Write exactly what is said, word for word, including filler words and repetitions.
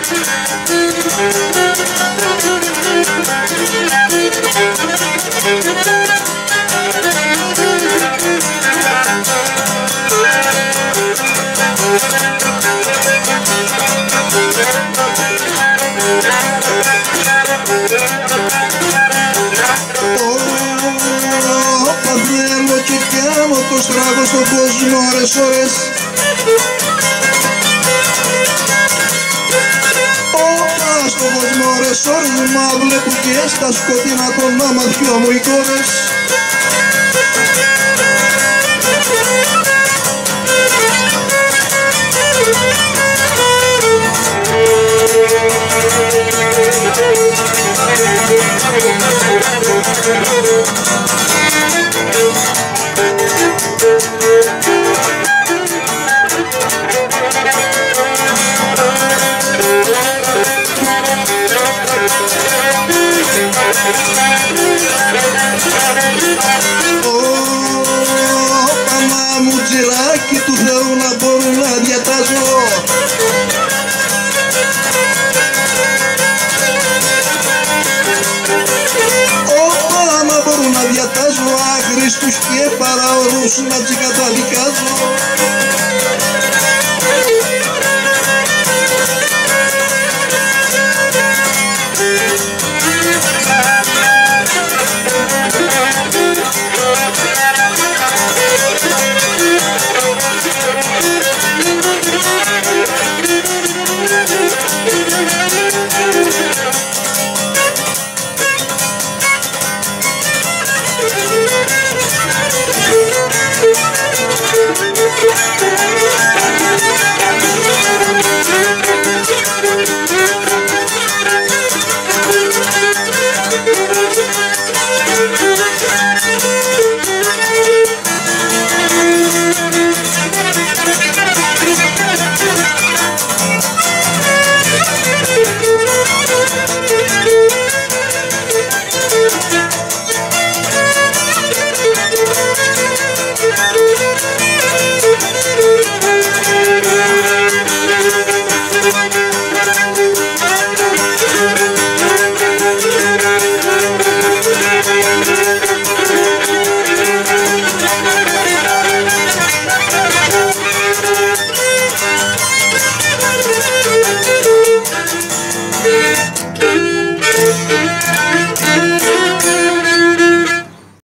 Παθαίνω και κάνω το στράγο στον κόσμο ώρες ώρες. Όπα στον κόσμο ώρες ώρες μα βλέπω και στα σκοτεινά των μάτιων μου οι κόρες. Πανά μου τζιράκι του Θεού να μπορούν να διατάζω. Όπα να μπορούν να διατάζω άχρηστους και παραορούς να τους καταδικάζω.